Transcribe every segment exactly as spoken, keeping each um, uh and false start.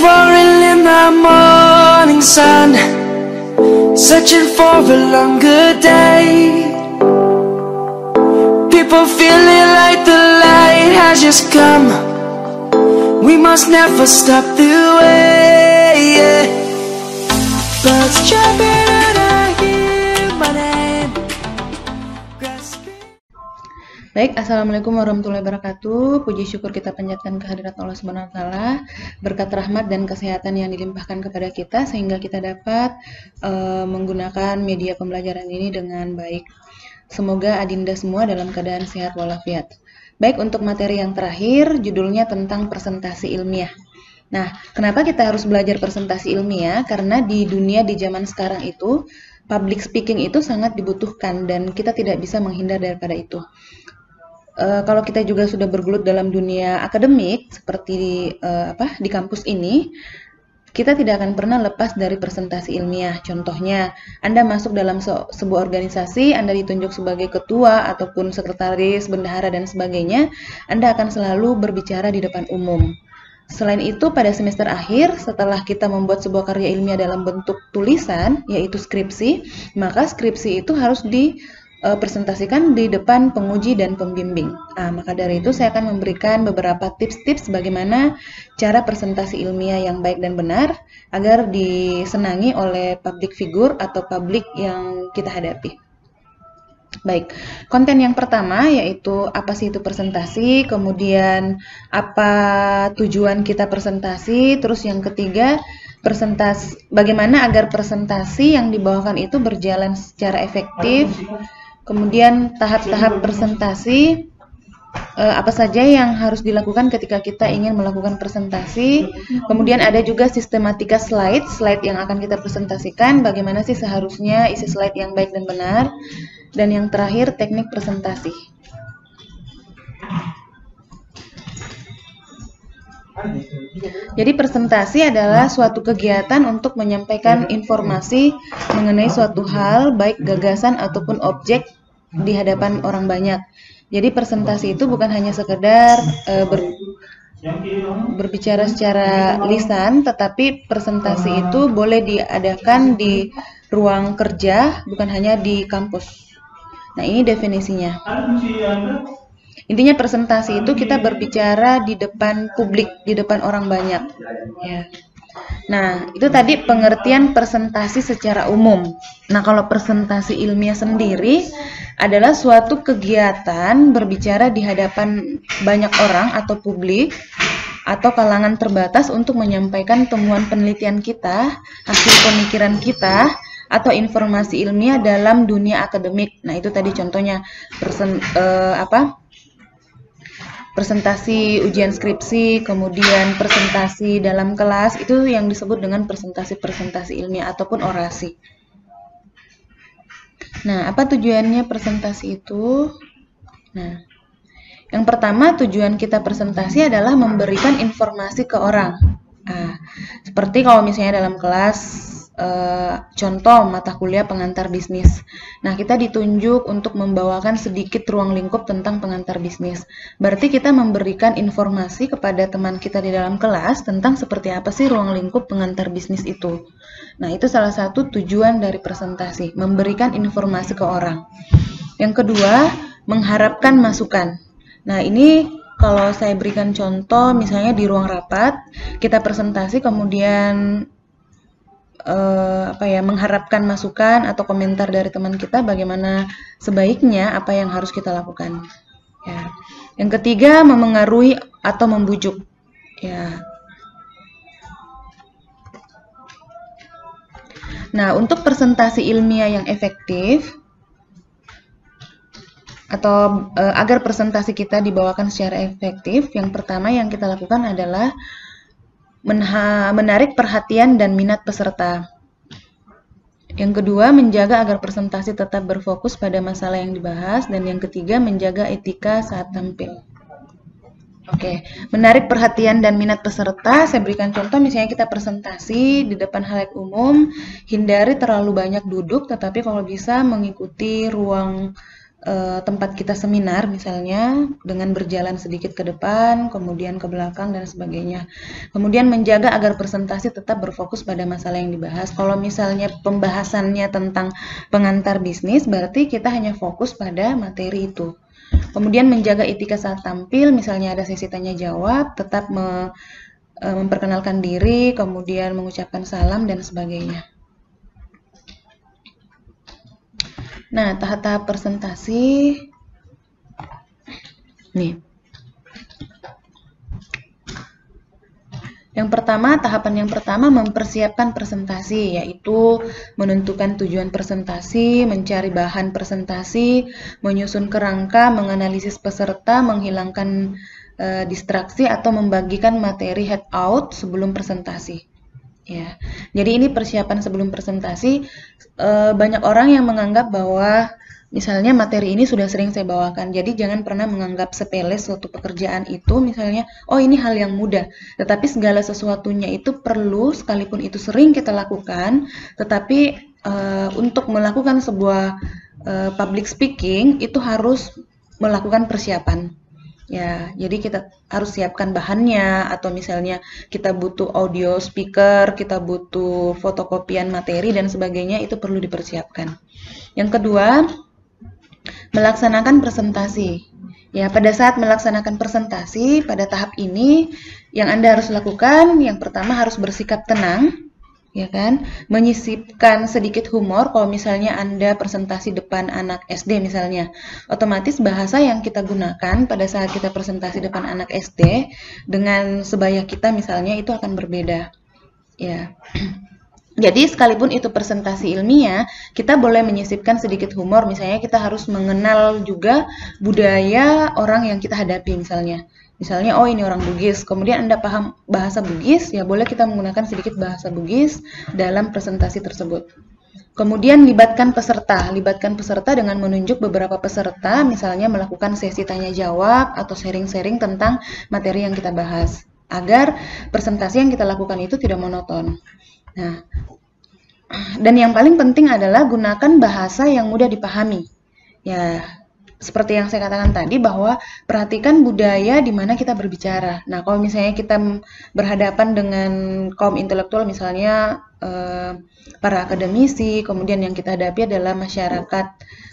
roaring in the morning sun, searching for a longer day. People feeling like the light has just come. We must never stop the way, yeah. Birds jumping and I hear my name. Baik, Assalamualaikum warahmatullahi wabarakatuh. Puji syukur kita panjatkan kehadirat Allah Subhanahu wa taala, berkat rahmat dan kesehatan yang dilimpahkan kepada kita sehingga kita dapat uh, menggunakan media pembelajaran ini dengan baik. Semoga adinda semua dalam keadaan sehat walafiat. Baik, untuk materi yang terakhir, judulnya tentang presentasi ilmiah. Nah, kenapa kita harus belajar presentasi ilmiah? Karena di dunia di zaman sekarang itu, public speaking itu sangat dibutuhkan dan kita tidak bisa menghindar daripada itu. Uh, kalau kita juga sudah bergelut dalam dunia akademik seperti di, uh, apa, di kampus ini, kita tidak akan pernah lepas dari presentasi ilmiah. Contohnya, Anda masuk dalam se sebuah organisasi, Anda ditunjuk sebagai ketua ataupun sekretaris, bendahara dan sebagainya, Anda akan selalu berbicara di depan umum. Selain itu, pada semester akhir, setelah kita membuat sebuah karya ilmiah dalam bentuk tulisan, yaitu skripsi, maka skripsi itu harus di presentasikan di depan penguji dan pembimbing. Nah, maka dari itu saya akan memberikan beberapa tips-tips bagaimana cara presentasi ilmiah yang baik dan benar agar disenangi oleh public figure atau publik yang kita hadapi. Baik, konten yang pertama yaitu apa sih itu presentasi, kemudian apa tujuan kita presentasi, terus yang ketiga presentasi, bagaimana agar presentasi yang dibawakan itu berjalan secara efektif. Kemudian tahap-tahap presentasi, eh, apa saja yang harus dilakukan ketika kita ingin melakukan presentasi. Kemudian ada juga sistematika slide, slide yang akan kita presentasikan, bagaimana sih seharusnya isi slide yang baik dan benar. Dan yang terakhir, teknik presentasi. Jadi presentasi adalah suatu kegiatan untuk menyampaikan informasi mengenai suatu hal, baik gagasan ataupun objek di hadapan orang banyak. Jadi presentasi itu bukan hanya sekedar e, ber, berbicara secara lisan, tetapi presentasi itu boleh diadakan di ruang kerja, bukan hanya di kampus. Nah, ini definisinya. Intinya presentasi itu kita berbicara di depan publik, di depan orang banyak. Ya. Nah, itu tadi pengertian presentasi secara umum. Nah, kalau presentasi ilmiah sendiri adalah suatu kegiatan berbicara di hadapan banyak orang atau publik atau kalangan terbatas untuk menyampaikan temuan penelitian kita, hasil pemikiran kita, atau informasi ilmiah dalam dunia akademik. Nah, itu tadi contohnya persen, eh, apa? presentasi ujian skripsi, kemudian presentasi dalam kelas, itu yang disebut dengan presentasi-presentasi ilmiah ataupun orasi. Nah, apa tujuannya presentasi itu? Nah, yang pertama tujuan kita presentasi adalah memberikan informasi ke orang. Nah, seperti kalau misalnya dalam kelas, Uh, contoh mata kuliah pengantar bisnis. Nah, kita ditunjuk untuk membawakan sedikit ruang lingkup tentang pengantar bisnis. Berarti kita memberikan informasi kepada teman kita di dalam kelas tentang seperti apa sih ruang lingkup pengantar bisnis itu. Nah, itu salah satu tujuan dari presentasi, memberikan informasi ke orang. Yang kedua, mengharapkan masukan. Nah, ini kalau saya berikan contoh, misalnya di ruang rapat, kita presentasi kemudian Uh, apa ya mengharapkan masukan atau komentar dari teman kita bagaimana sebaiknya apa yang harus kita lakukan. Ya. Yang ketiga, memengaruhi atau membujuk. Ya. Nah, untuk presentasi ilmiah yang efektif atau uh, agar presentasi kita dibawakan secara efektif, yang pertama yang kita lakukan adalah menarik perhatian dan minat peserta. Yang kedua, menjaga agar presentasi tetap berfokus pada masalah yang dibahas. Dan yang ketiga, menjaga etika saat tampil. Oke, menarik perhatian dan minat peserta. Saya berikan contoh, misalnya kita presentasi di depan halayak umum, hindari terlalu banyak duduk, tetapi kalau bisa mengikuti ruang uh, tempat kita seminar misalnya, dengan berjalan sedikit ke depan, kemudian ke belakang dan sebagainya. Kemudian menjaga agar presentasi tetap berfokus pada masalah yang dibahas. Kalau misalnya pembahasannya tentang pengantar bisnis, berarti kita hanya fokus pada materi itu. Kemudian menjaga etika saat tampil, misalnya ada sesi tanya jawab, tetap me, e, memperkenalkan diri, kemudian mengucapkan salam dan sebagainya. Nah, tahap-tahap presentasi nih. Yang pertama, tahapan yang pertama mempersiapkan presentasi, yaitu menentukan tujuan presentasi, mencari bahan presentasi, menyusun kerangka, menganalisis peserta, menghilangkan e, distraksi atau membagikan materi handout sebelum presentasi. Ya, jadi ini persiapan sebelum presentasi. E, banyak orang yang menganggap bahwa misalnya materi ini sudah sering saya bawakan, jadi jangan pernah menganggap sepele suatu pekerjaan itu, misalnya, oh ini hal yang mudah, tetapi segala sesuatunya itu perlu, sekalipun itu sering kita lakukan, tetapi uh, untuk melakukan sebuah uh, public speaking, itu harus melakukan persiapan. Ya, jadi kita harus siapkan bahannya, atau misalnya kita butuh audio speaker, kita butuh fotokopian materi, dan sebagainya, itu perlu dipersiapkan. Yang kedua, melaksanakan presentasi. Ya, pada saat melaksanakan presentasi, pada tahap ini yang Anda harus lakukan, yang pertama harus bersikap tenang, ya kan? Menyisipkan sedikit humor. Kalau misalnya Anda presentasi depan anak S D misalnya, otomatis bahasa yang kita gunakan pada saat kita presentasi depan anak S D dengan sebaya kita misalnya itu akan berbeda. Ya. Jadi sekalipun itu presentasi ilmiah, kita boleh menyisipkan sedikit humor, misalnya kita harus mengenal juga budaya orang yang kita hadapi misalnya. Misalnya, oh ini orang Bugis, kemudian Anda paham bahasa Bugis, ya boleh kita menggunakan sedikit bahasa Bugis dalam presentasi tersebut. Kemudian libatkan peserta, libatkan peserta dengan menunjuk beberapa peserta, misalnya melakukan sesi tanya jawab atau sharing-sharing tentang materi yang kita bahas, agar presentasi yang kita lakukan itu tidak monoton. Nah, dan yang paling penting adalah gunakan bahasa yang mudah dipahami. Ya, seperti yang saya katakan tadi bahwa perhatikan budaya di mana kita berbicara. Nah, kalau misalnya kita berhadapan dengan kaum intelektual, misalnya eh, para akademisi, kemudian yang kita hadapi adalah masyarakat,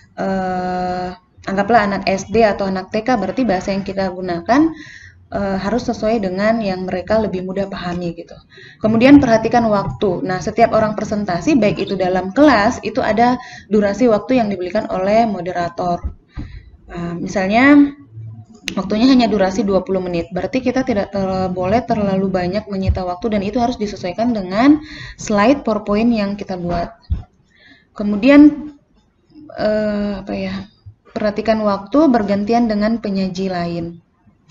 eh, anggaplah anak S D atau anak T K, berarti bahasa yang kita gunakan Uh, harus sesuai dengan yang mereka lebih mudah pahami gitu. Kemudian perhatikan waktu. Nah, setiap orang presentasi, baik itu dalam kelas, itu ada durasi waktu yang diberikan oleh moderator. Uh, misalnya, waktunya hanya durasi dua puluh menit. Berarti kita tidak ter boleh terlalu banyak menyita waktu, dan itu harus disesuaikan dengan slide PowerPoint yang kita buat. Kemudian, uh, apa ya? Perhatikan waktu bergantian dengan penyaji lain.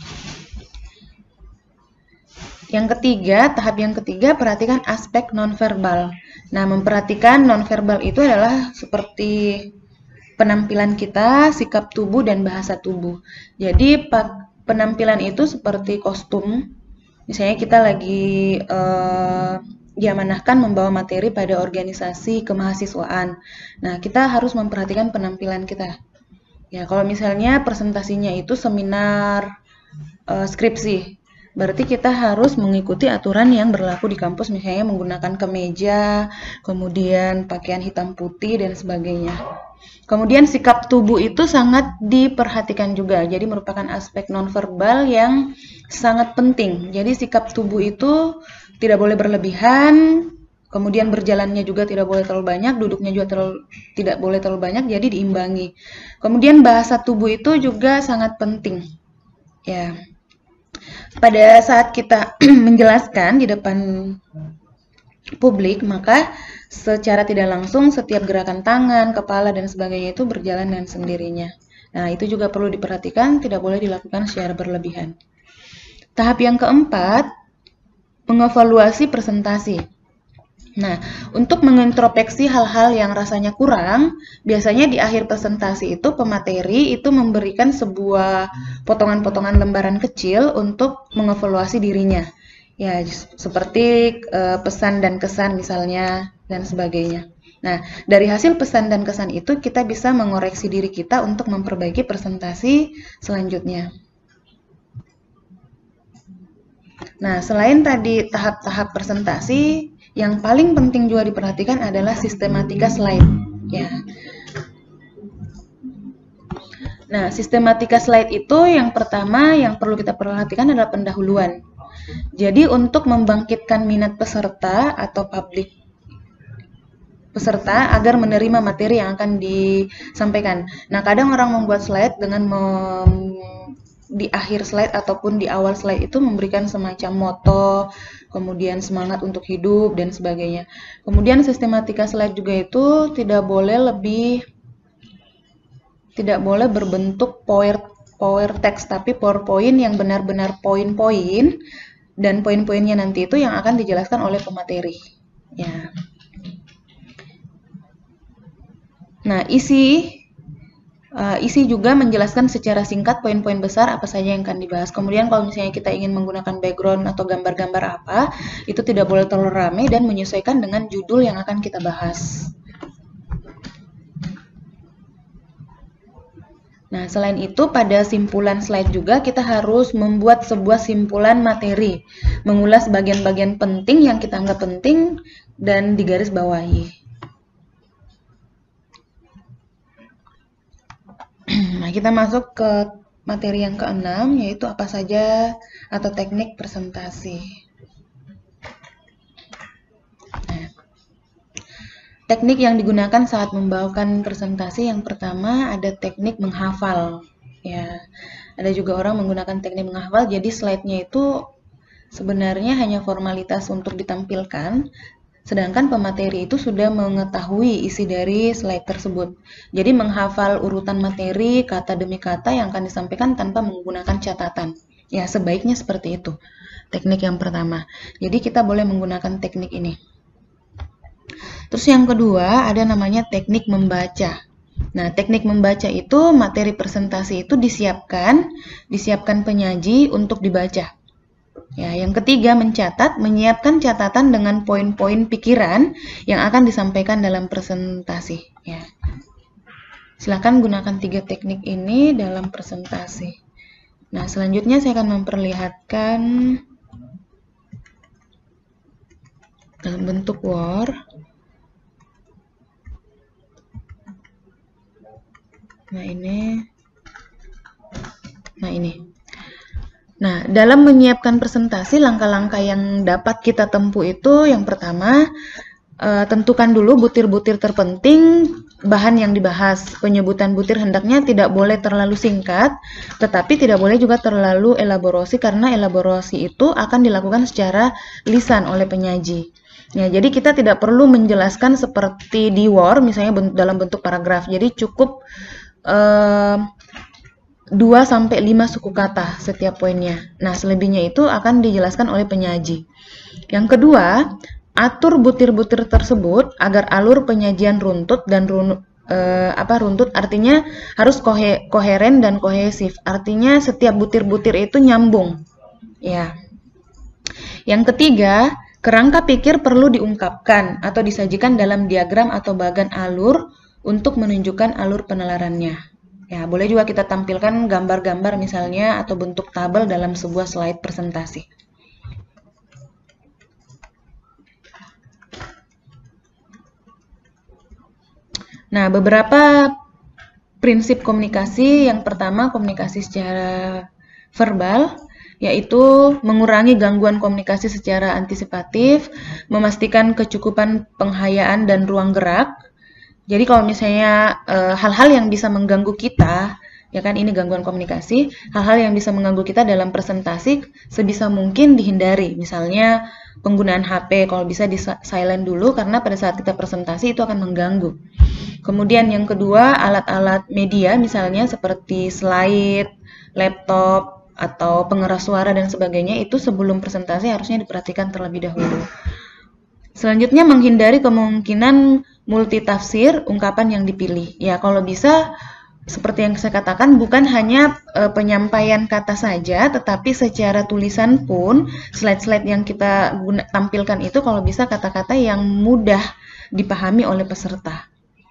Yang ketiga, tahap yang ketiga, perhatikan aspek nonverbal. Nah, memperhatikan nonverbal itu adalah seperti penampilan kita, sikap tubuh, dan bahasa tubuh. Jadi, penampilan itu seperti kostum. Misalnya kita lagi eh, diamanahkan membawa materi pada organisasi kemahasiswaan. Nah, kita harus memperhatikan penampilan kita. Ya, kalau misalnya presentasinya itu seminar eh, skripsi, berarti kita harus mengikuti aturan yang berlaku di kampus, misalnya menggunakan kemeja, kemudian pakaian hitam putih, dan sebagainya. Kemudian sikap tubuh itu sangat diperhatikan juga, jadi merupakan aspek nonverbal yang sangat penting. Jadi sikap tubuh itu tidak boleh berlebihan, kemudian berjalannya juga tidak boleh terlalu banyak, duduknya juga terlalu, tidak boleh terlalu banyak, jadi diimbangi. Kemudian bahasa tubuh itu juga sangat penting. Ya. Pada saat kita menjelaskan di depan publik, maka secara tidak langsung setiap gerakan tangan, kepala, dan sebagainya itu berjalan dengan sendirinya. Nah, itu juga perlu diperhatikan, tidak boleh dilakukan secara berlebihan. Tahap yang keempat, mengevaluasi presentasi. Nah, untuk mengintrospeksi hal-hal yang rasanya kurang, biasanya di akhir presentasi itu pemateri itu memberikan sebuah potongan-potongan lembaran kecil untuk mengevaluasi dirinya. Ya, seperti e, pesan dan kesan misalnya, dan sebagainya. Nah, dari hasil pesan dan kesan itu kita bisa mengoreksi diri kita untuk memperbaiki presentasi selanjutnya. Nah, selain tadi tahap-tahap presentasi, yang paling penting juga diperhatikan adalah sistematika slide. Ya. Nah, sistematika slide itu yang pertama yang perlu kita perhatikan adalah pendahuluan. Jadi untuk membangkitkan minat peserta atau publik peserta agar menerima materi yang akan disampaikan. Nah, kadang orang membuat slide dengan mem di akhir slide ataupun di awal slide itu memberikan semacam moto, kemudian semangat untuk hidup dan sebagainya. Kemudian sistematika slide juga itu tidak boleh lebih tidak boleh berbentuk power power text, tapi PowerPoint yang benar-benar poin-poin, dan poin-poinnya nanti itu yang akan dijelaskan oleh pemateri. Ya. Nah, isi uh, isi juga menjelaskan secara singkat poin-poin besar apa saja yang akan dibahas. Kemudian kalau misalnya kita ingin menggunakan background atau gambar-gambar apa, itu tidak boleh terlalu ramai dan menyesuaikan dengan judul yang akan kita bahas. Nah, selain itu pada simpulan slide juga kita harus membuat sebuah simpulan materi, mengulas bagian-bagian penting yang kita anggap penting dan digaris bawahi. Nah, kita masuk ke materi yang keenam, yaitu apa saja atau teknik presentasi. Nah, teknik yang digunakan saat membawakan presentasi yang pertama ada teknik menghafal. Ya, ada juga orang menggunakan teknik menghafal, jadi slide-nya itu sebenarnya hanya formalitas untuk ditampilkan, sedangkan pemateri itu sudah mengetahui isi dari slide tersebut. Jadi menghafal urutan materi kata demi kata yang akan disampaikan tanpa menggunakan catatan. Ya, sebaiknya seperti itu. Teknik yang pertama. Jadi kita boleh menggunakan teknik ini. Terus yang kedua ada namanya teknik membaca. Nah, teknik membaca itu materi presentasi itu disiapkan, disiapkan penyaji untuk dibaca. Ya, yang ketiga mencatat, menyiapkan catatan dengan poin-poin pikiran yang akan disampaikan dalam presentasi. Ya. Silakan gunakan tiga teknik ini dalam presentasi. Nah, selanjutnya saya akan memperlihatkan dalam bentuk Word. Nah, ini. Nah, ini. Nah, dalam menyiapkan presentasi, langkah-langkah yang dapat kita tempuh itu yang pertama, e, tentukan dulu butir-butir terpenting bahan yang dibahas. Penyebutan butir hendaknya tidak boleh terlalu singkat, tetapi tidak boleh juga terlalu elaborasi karena elaborasi itu akan dilakukan secara lisan oleh penyaji. Ya, jadi kita tidak perlu menjelaskan seperti di Word, misalnya dalam bentuk paragraf. Jadi cukup e, dua sampai lima suku kata setiap poinnya. Nah, selebihnya itu akan dijelaskan oleh penyaji. Yang kedua, atur butir-butir tersebut agar alur penyajian runtut dan run, eh, apa runtut artinya harus kohe, koheren dan kohesif. Artinya setiap butir-butir itu nyambung. Ya. Yang ketiga, kerangka pikir perlu diungkapkan atau disajikan dalam diagram atau bagan alur untuk menunjukkan alur penalarannya. Ya, boleh juga kita tampilkan gambar-gambar misalnya atau bentuk tabel dalam sebuah slide presentasi. Nah, beberapa prinsip komunikasi. Yang pertama, komunikasi secara verbal, yaitu mengurangi gangguan komunikasi secara antisipatif, memastikan kecukupan penghayaan dan ruang gerak. Jadi kalau misalnya hal-hal e, yang bisa mengganggu kita, ya kan ini gangguan komunikasi, hal-hal yang bisa mengganggu kita dalam presentasi sebisa mungkin dihindari. Misalnya penggunaan H P, kalau bisa di silent dulu karena pada saat kita presentasi itu akan mengganggu. Kemudian yang kedua, alat-alat media misalnya seperti slide, laptop, atau pengeras suara dan sebagainya itu sebelum presentasi harusnya diperhatikan terlebih dahulu. Selanjutnya, menghindari kemungkinan multitafsir ungkapan yang dipilih. Ya, kalau bisa, seperti yang saya katakan, bukan hanya e, penyampaian kata saja, tetapi secara tulisan pun, slide-slide yang kita guna, tampilkan itu kalau bisa kata-kata yang mudah dipahami oleh peserta.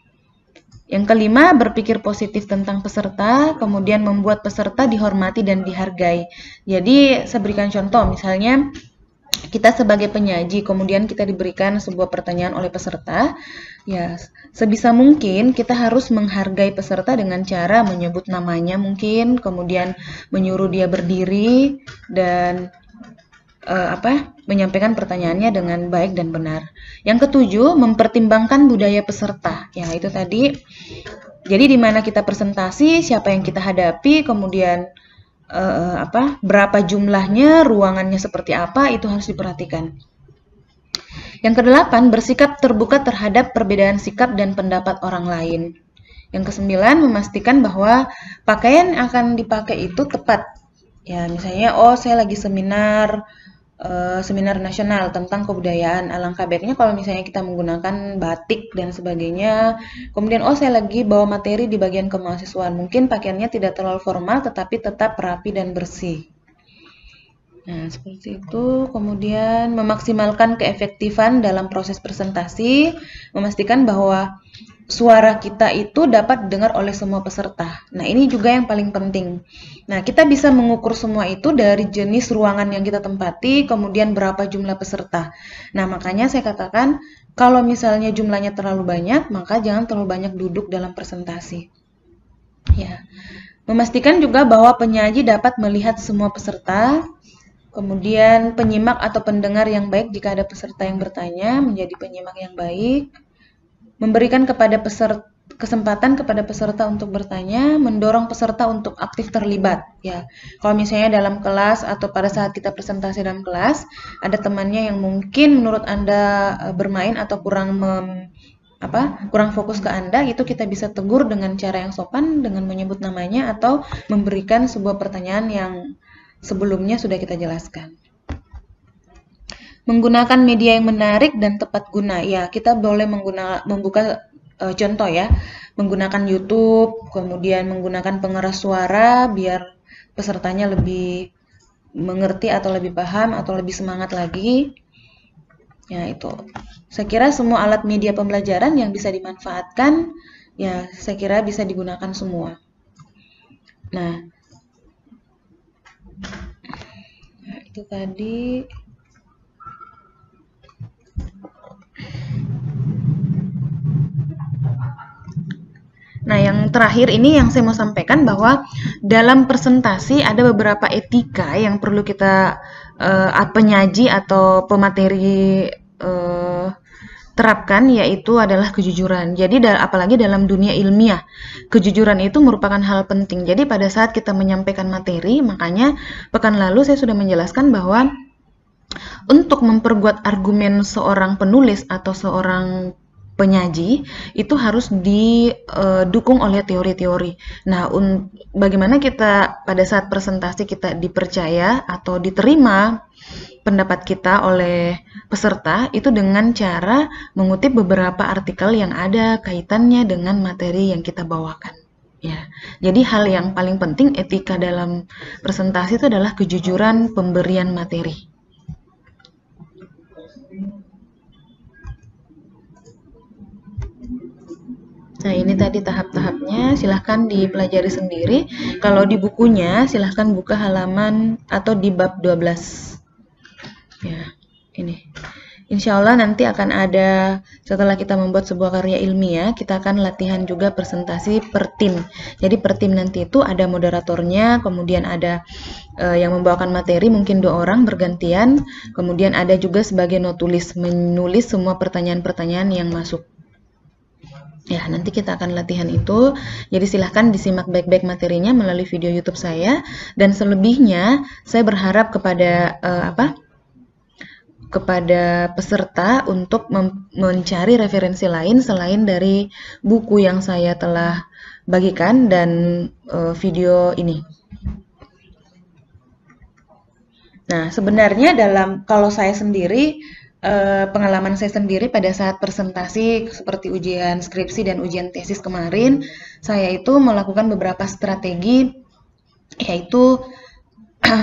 Yang kelima, berpikir positif tentang peserta, kemudian membuat peserta dihormati dan dihargai. Jadi, saya berikan contoh, misalnya kita sebagai penyaji, kemudian kita diberikan sebuah pertanyaan oleh peserta, ya sebisa mungkin kita harus menghargai peserta dengan cara menyebut namanya mungkin, kemudian menyuruh dia berdiri, dan uh, apa menyampaikan pertanyaannya dengan baik dan benar. Yang ketujuh, mempertimbangkan budaya peserta. Ya, itu tadi. Jadi di mana kita presentasi, siapa yang kita hadapi, kemudian uh, apa, berapa jumlahnya, ruangannya seperti apa, itu harus diperhatikan. Yang kedelapan, bersikap terbuka terhadap perbedaan sikap dan pendapat orang lain. Yang kesembilan, memastikan bahwa pakaian yang akan dipakai itu tepat. Ya, misalnya, oh saya lagi seminar Uh, seminar nasional tentang kebudayaan. Alangkah baiknya kalau misalnya kita menggunakan batik dan sebagainya. Kemudian, oh saya lagi bawa materi di bagian kemahasiswaan. Mungkin pakaiannya tidak terlalu formal, tetapi tetap rapi dan bersih. Nah, seperti itu. Kemudian, memaksimalkan keefektifan dalam proses presentasi, memastikan bahwa suara kita itu dapat didengar oleh semua peserta. Nah, ini juga yang paling penting. Nah, kita bisa mengukur semua itu dari jenis ruangan yang kita tempati, kemudian berapa jumlah peserta. Nah, makanya saya katakan, kalau misalnya jumlahnya terlalu banyak, maka jangan terlalu banyak duduk dalam presentasi. Ya. Memastikan juga bahwa penyaji dapat melihat semua peserta, kemudian penyimak atau pendengar yang baik jika ada peserta yang bertanya, menjadi penyimak yang baik. Memberikan kepada peserta kesempatan kepada peserta untuk bertanya, mendorong peserta untuk aktif terlibat. Ya, kalau misalnya dalam kelas atau pada saat kita presentasi dalam kelas, ada temannya yang mungkin menurut Anda bermain atau kurang mem, apa, kurang fokus ke Anda, itu kita bisa tegur dengan cara yang sopan dengan menyebut namanya atau memberikan sebuah pertanyaan yang sebelumnya sudah kita jelaskan. Menggunakan media yang menarik dan tepat guna. Ya, kita boleh menggunakan membuka e, contoh ya, menggunakan YouTube, kemudian menggunakan pengeras suara biar pesertanya lebih mengerti atau lebih paham atau lebih semangat lagi. Ya, itu. Saya kira semua alat media pembelajaran yang bisa dimanfaatkan, ya saya kira bisa digunakan semua. Nah, nah itu tadi. Nah, yang terakhir ini yang saya mau sampaikan bahwa dalam presentasi ada beberapa etika yang perlu kita uh, penyaji atau pemateri uh, terapkan, yaitu adalah kejujuran. Jadi apalagi dalam dunia ilmiah, kejujuran itu merupakan hal penting. Jadi pada saat kita menyampaikan materi, makanya pekan lalu saya sudah menjelaskan bahwa untuk memperkuat argumen seorang penulis atau seorang penyaji itu harus didukung oleh teori-teori. Nah, bagaimana kita pada saat presentasi kita dipercaya atau diterima pendapat kita oleh peserta itu dengan cara mengutip beberapa artikel yang ada kaitannya dengan materi yang kita bawakan. Ya, jadi hal yang paling penting etika dalam presentasi itu adalah kejujuran pemberian materi. Nah, ini tadi tahap-tahapnya, silahkan dipelajari sendiri. Kalau di bukunya, silahkan buka halaman atau di bab dua belas. Ya, ini. Insya Allah nanti akan ada, setelah kita membuat sebuah karya ilmiah, kita akan latihan juga presentasi per tim. Jadi per tim nanti itu ada moderatornya, kemudian ada uh, yang membawakan materi, mungkin dua orang bergantian, kemudian ada juga sebagai notulis, menulis semua pertanyaan-pertanyaan yang masuk. Ya, nanti kita akan latihan itu. Jadi silahkan disimak baik-baik materinya melalui video YouTube saya. Dan selebihnya, saya berharap kepada uh, apa? kepada peserta untuk mencari referensi lain selain dari buku yang saya telah bagikan dan uh, video ini. Nah, sebenarnya dalam kalau saya sendiri, Uh, pengalaman saya sendiri pada saat presentasi seperti ujian skripsi dan ujian tesis kemarin, saya itu melakukan beberapa strategi, yaitu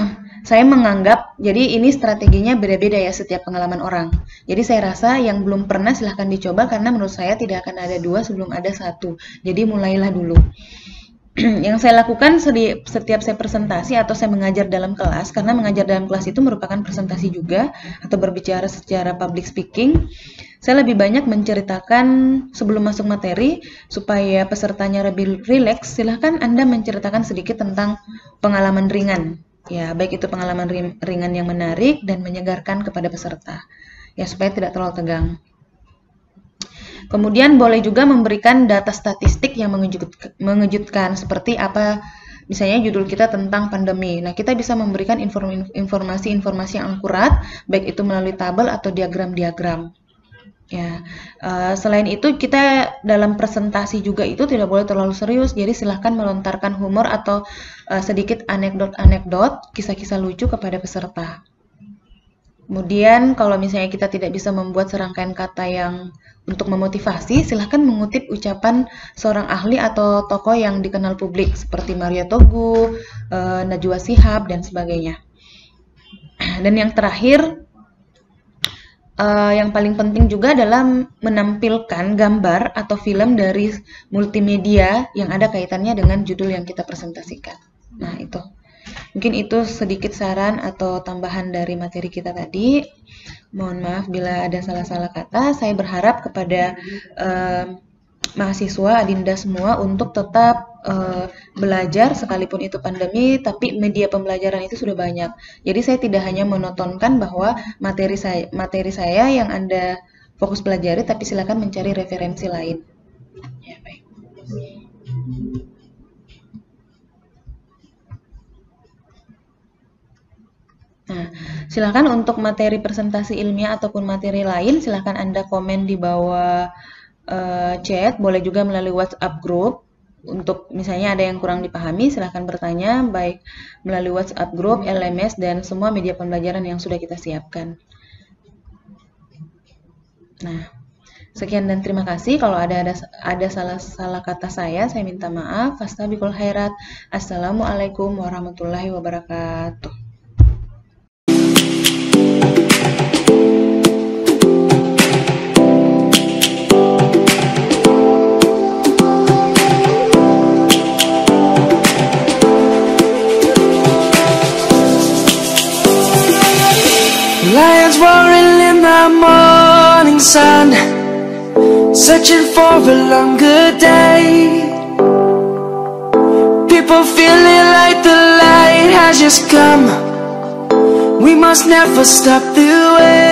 saya menganggap, jadi ini strateginya beda-beda ya setiap pengalaman orang. Jadi saya rasa yang belum pernah silahkan dicoba karena menurut saya tidak akan ada dua sebelum ada satu. Jadi mulailah dulu. Yang saya lakukan setiap saya presentasi atau saya mengajar dalam kelas, karena mengajar dalam kelas itu merupakan presentasi juga atau berbicara secara public speaking, saya lebih banyak menceritakan sebelum masuk materi supaya pesertanya lebih rileks. Silahkan Anda menceritakan sedikit tentang pengalaman ringan. Ya, baik itu pengalaman ringan yang menarik dan menyegarkan kepada peserta. Ya, supaya tidak terlalu tegang. Kemudian boleh juga memberikan data statistik yang mengejut, mengejutkan seperti apa, misalnya judul kita tentang pandemi. Nah, kita bisa memberikan informasi-informasi yang akurat, baik itu melalui tabel atau diagram-diagram. Ya, uh, selain itu kita dalam presentasi juga itu tidak boleh terlalu serius, jadi silahkan melontarkan humor atau uh, sedikit anekdot-anekdot, kisah-kisah lucu kepada peserta. Kemudian kalau misalnya kita tidak bisa membuat serangkaian kata yang untuk memotivasi, silahkan mengutip ucapan seorang ahli atau tokoh yang dikenal publik seperti Maria Togu, uh, Najwa Shihab, dan sebagainya. Dan yang terakhir, Uh, yang paling penting juga adalah menampilkan gambar atau film dari multimedia yang ada kaitannya dengan judul yang kita presentasikan. Nah, itu. Mungkin itu sedikit saran atau tambahan dari materi kita tadi. Mohon maaf bila ada salah-salah kata. Saya berharap kepada uh, mahasiswa Adinda semua untuk tetap uh, belajar sekalipun itu pandemi, tapi media pembelajaran itu sudah banyak. Jadi saya tidak hanya menontonkan bahwa materi saya materi saya yang Anda fokus pelajari, tapi silakan mencari referensi lain. Ya, baik. Nah, silakan untuk materi presentasi ilmiah ataupun materi lain, silakan Anda komen di bawah Uh, chat, boleh juga melalui WhatsApp group. Untuk misalnya ada yang kurang dipahami, silahkan bertanya baik melalui WhatsApp group, L M S, dan semua media pembelajaran yang sudah kita siapkan. Nah, sekian dan terima kasih. Kalau ada ada, ada salah-salah kata saya, saya minta maaf. Fastabiqul khairat. Assalamualaikum warahmatullahi wabarakatuh. Lions roaring in the morning sun, searching for a longer day. People feeling like the light has just come. We must never stop the way.